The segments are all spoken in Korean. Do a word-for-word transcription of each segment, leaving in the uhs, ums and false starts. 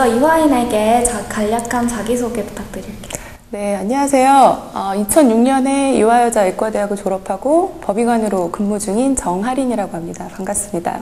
먼저 이화인에게 자, 간략한 자기소개 부탁드릴게요. 네, 안녕하세요. 어, 이천육 년에 이화여자의과대학을 졸업하고 법의관으로 근무 중인 정하린이라고 합니다. 반갑습니다.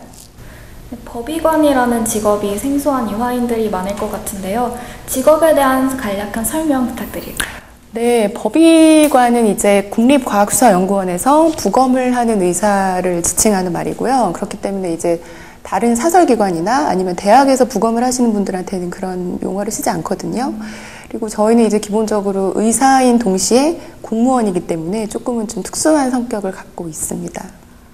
법의관이라는 직업이 생소한 이화인들이 많을 것 같은데요. 직업에 대한 간략한 설명 부탁드릴게요. 네, 법의관은 이제 국립과학수사연구원에서 부검을 하는 의사를 지칭하는 말이고요. 그렇기 때문에 이제 다른 사설기관이나 아니면 대학에서 부검을 하시는 분들한테는 그런 용어를 쓰지 않거든요. 그리고 저희는 이제 기본적으로 의사인 동시에 공무원이기 때문에 조금은 좀 특수한 성격을 갖고 있습니다.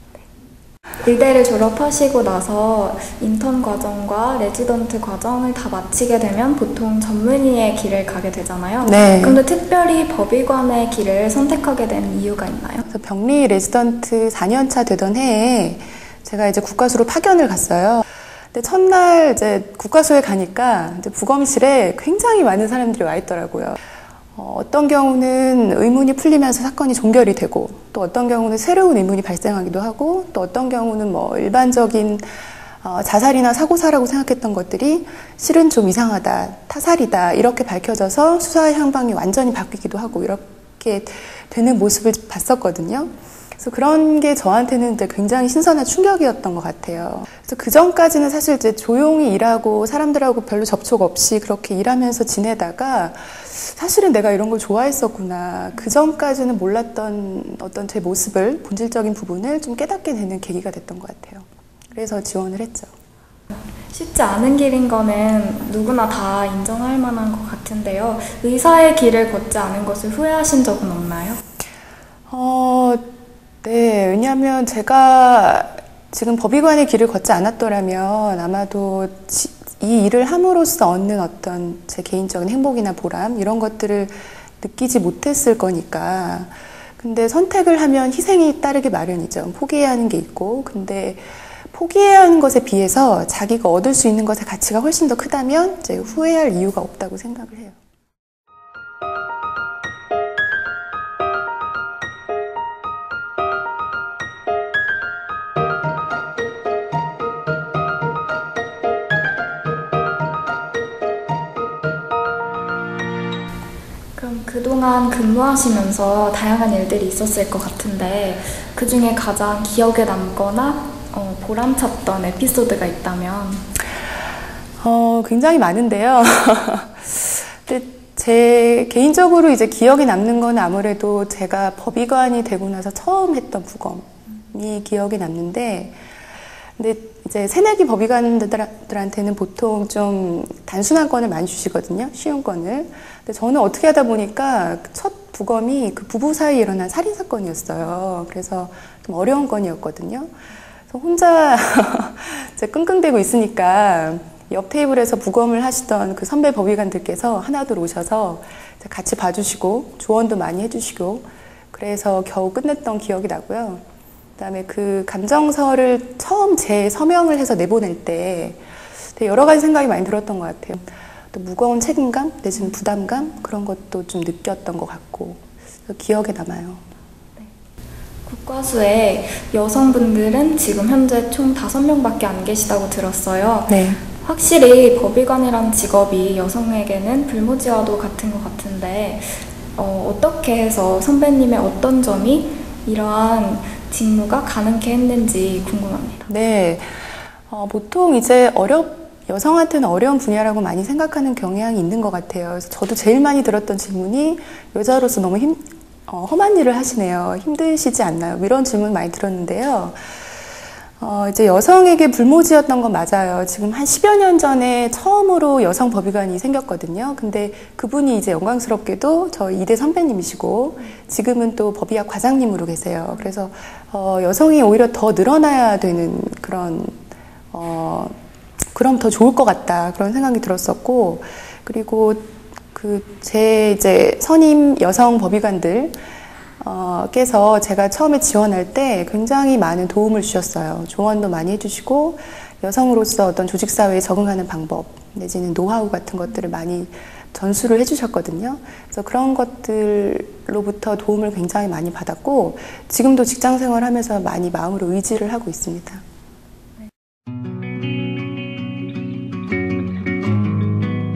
의대를 졸업하시고 나서 인턴 과정과 레지던트 과정을 다 마치게 되면 보통 전문의의 길을 가게 되잖아요. 네. 그런데 특별히 법의관의 길을 선택하게 된 이유가 있나요? 그래서 병리 레지던트 사 년 차 되던 해에 제가 이제 국가수로 파견을 갔어요. 근데 첫날 이제 국가수에 가니까 이제 부검실에 굉장히 많은 사람들이 와 있더라고요. 어, 어떤 경우는 의문이 풀리면서 사건이 종결이 되고, 또 어떤 경우는 새로운 의문이 발생하기도 하고, 또 어떤 경우는 뭐 일반적인 어, 자살이나 사고사라고 생각했던 것들이 실은 좀 이상하다, 타살이다 이렇게 밝혀져서 수사의 향방이 완전히 바뀌기도 하고 이렇게 되는 모습을 봤었거든요. 그래서 그런 게 저한테는 이제 굉장히 신선한 충격이었던 것 같아요. 그래서 그 전까지는 사실 이제 조용히 일하고 사람들하고 별로 접촉 없이 그렇게 일하면서 지내다가 사실은 내가 이런 걸 좋아했었구나. 그 전까지는 몰랐던 어떤 제 모습을, 본질적인 부분을 좀 깨닫게 되는 계기가 됐던 것 같아요. 그래서 지원을 했죠. 쉽지 않은 길인 거는 누구나 다 인정할 만한 것 같은데요. 의사의 길을 걷지 않은 것을 후회하신 적은 없나요? 어... 네, 왜냐하면 제가 지금 법의관의 길을 걷지 않았더라면 아마도 이 일을 함으로써 얻는 어떤 제 개인적인 행복이나 보람 이런 것들을 느끼지 못했을 거니까. 근데 선택을 하면 희생이 따르기 마련이죠. 포기해야 하는 게 있고, 근데 포기해야 하는 것에 비해서 자기가 얻을 수 있는 것의 가치가 훨씬 더 크다면 이제 후회할 이유가 없다고 생각을 해요. 그럼 그동안 근무하시면서 다양한 일들이 있었을 것 같은데 그 중에 가장 기억에 남거나 어, 보람찼던 에피소드가 있다면? 어, 굉장히 많은데요. 근데 제 개인적으로 이제 기억에 남는 건 아무래도 제가 법의관이 되고 나서 처음 했던 부검이 기억에 남는데, 근데 이제 새내기 법의관들한테는 보통 좀 단순한 건을 많이 주시거든요. 쉬운 건을. 근데 저는 어떻게 하다 보니까 첫 부검이 그 부부 사이에 일어난 살인사건이었어요. 그래서 좀 어려운 건이었거든요. 그래서 혼자 이제 끙끙대고 있으니까 옆 테이블에서 부검을 하시던 그 선배 법의관들께서 하나둘 오셔서 같이 봐주시고 조언도 많이 해주시고 그래서 겨우 끝냈던 기억이 나고요. 그다음에 그 감정서를 처음 재서명을 해서 내보낼 때 되게 여러 가지 생각이 많이 들었던 것 같아요. 또 무거운 책임감 내지는 부담감 그런 것도 좀 느꼈던 것 같고 기억에 남아요. 네. 국과수에 여성분들은 지금 현재 총 다섯 명밖에 안 계시다고 들었어요. 네. 확실히 법의관이라는 직업이 여성에게는 불모지와도 같은 것 같은데 어, 어떻게 해서 선배님의 어떤 점이 이러한 직무가 가능케 했는지 궁금합니다. 네, 어, 보통 이제 어렵 여성한테는 어려운 분야라고 많이 생각하는 경향이 있는 것 같아요. 그래서 저도 제일 많이 들었던 질문이 여자로서 너무 힘, 어, 험한 일을 하시네요. 힘드시지 않나요? 이런 질문 많이 들었는데요. 어, 이제 여성에게 불모지였던 건 맞아요. 지금 한 십여 년 전에 처음으로 여성 법의관이 생겼거든요. 근데 그분이 이제 영광스럽게도 저희 이대 선배님이시고 지금은 또 법의학 과장님으로 계세요. 그래서 어, 여성이 오히려 더 늘어나야 되는 그런 어, 그럼 더 좋을 것 같다 그런 생각이 들었었고 그리고 그 제 이제 선임 여성 법의관들 어, 께서 제가 처음에 지원할 때 굉장히 많은 도움을 주셨어요. 조언도 많이 해주시고 여성으로서 어떤 조직사회에 적응하는 방법 내지는 노하우 같은 것들을 많이 전수를 해주셨거든요. 그래서 그런 것들로부터 도움을 굉장히 많이 받았고 지금도 직장생활 하면서 많이 마음으로 의지를 하고 있습니다.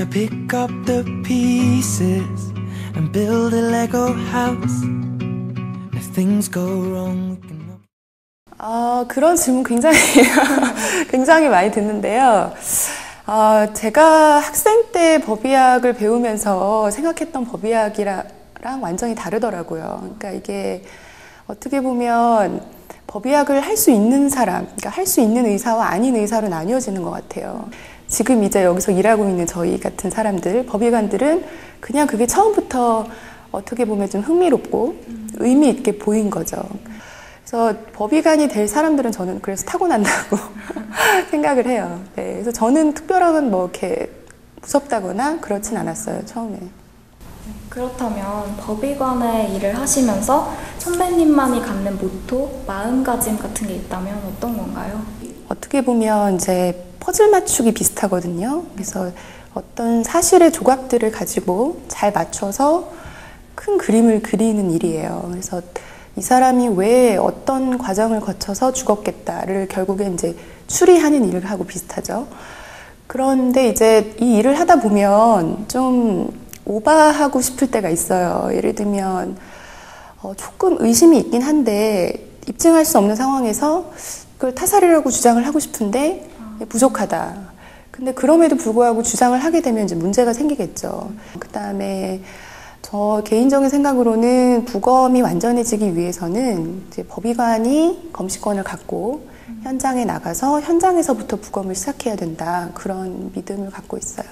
Gonna pick up the pieces and build a Lego house. If things go wrong, we can... 아, 그런 질문 굉장히 굉장히 많이 듣는데요. 어, 제가 학생 때 법의학을 배우면서 생각했던 법의학이랑 완전히 다르더라고요. 그러니까 이게 어떻게 보면 법의학을 할 수 있는 사람, 그러니까 할 수 있는 의사와 아닌 의사로 나뉘어지는 것 같아요. 지금 이제 여기서 일하고 있는 저희 같은 사람들, 법의관들은 그냥 그게 처음부터 어떻게 보면 좀 흥미롭고 의미 있게 보인 거죠. 그래서 법의관이 될 사람들은 저는 그래서 타고난다고 생각을 해요. 네, 그래서 저는 특별하게 뭐 이렇게 무섭다거나 그렇진 않았어요, 처음에. 그렇다면 법의관의 일을 하시면서 선배님만이 갖는 모토, 마음가짐 같은 게 있다면 어떤 건가요? 어떻게 보면 이제 퍼즐 맞추기 비슷하거든요. 그래서 어떤 사실의 조각들을 가지고 잘 맞춰서 큰 그림을 그리는 일이에요. 그래서 이 사람이 왜 어떤 과정을 거쳐서 죽었겠다를 결국에 이제 추리하는 일을 하고 비슷하죠. 그런데 이제 이 일을 하다 보면 좀 오바하고 싶을 때가 있어요. 예를 들면 어, 조금 의심이 있긴 한데 입증할 수 없는 상황에서 그걸 타살이라고 주장을 하고 싶은데 부족하다. 근데 그럼에도 불구하고 주장을 하게 되면 이제 문제가 생기겠죠. 그 다음에 저 개인적인 생각으로는 부검이 완전해지기 위해서는 이제 법의관이 검시권을 갖고 현장에 나가서 현장에서부터 부검을 시작해야 된다. 그런 믿음을 갖고 있어요.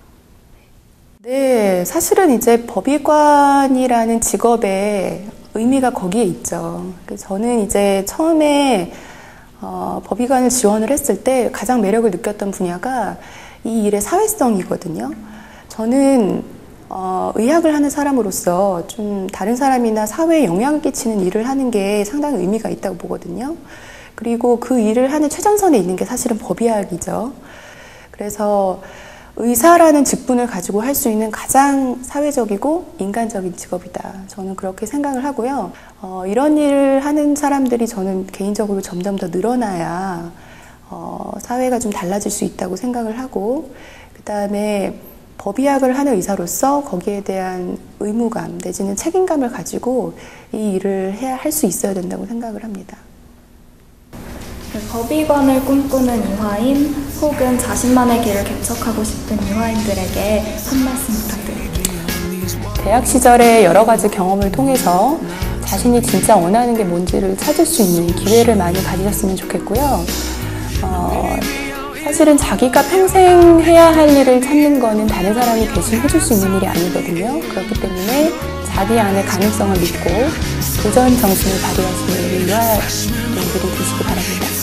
네, 사실은 이제 법의관이라는 직업의 의미가 거기에 있죠. 저는 이제 처음에 어, 법의관을 지원을 했을 때 가장 매력을 느꼈던 분야가 이 일의 사회성이거든요. 저는 어, 의학을 하는 사람으로서 좀 다른 사람이나 사회에 영향을 끼치는 일을 하는 게 상당히 의미가 있다고 보거든요. 그리고 그 일을 하는 최전선에 있는 게 사실은 법의학이죠. 그래서 의사라는 직분을 가지고 할 수 있는 가장 사회적이고 인간적인 직업이다. 저는 그렇게 생각을 하고요. 어, 이런 일을 하는 사람들이 저는 개인적으로 점점 더 늘어나야 어, 사회가 좀 달라질 수 있다고 생각을 하고, 그 다음에 법의학을 하는 의사로서 거기에 대한 의무감 내지는 책임감을 가지고 이 일을 해야 할 수 있어야 된다고 생각을 합니다. 법의관을 꿈꾸는 이화인 혹은 자신만의 길을 개척하고 싶은 이화인들에게 한 말씀 부탁드립니다. 대학 시절의 여러 가지 경험을 통해서 자신이 진짜 원하는 게 뭔지를 찾을 수 있는 기회를 많이 가지셨으면 좋겠고요. 어, 사실은 자기가 평생 해야 할 일을 찾는 거는 다른 사람이 대신 해줄 수 있는 일이 아니거든요. 그렇기 때문에 자기 안의 가능성을 믿고 도전 정신을 발휘하시는 우리 이화인들이 되시기 바랍니다.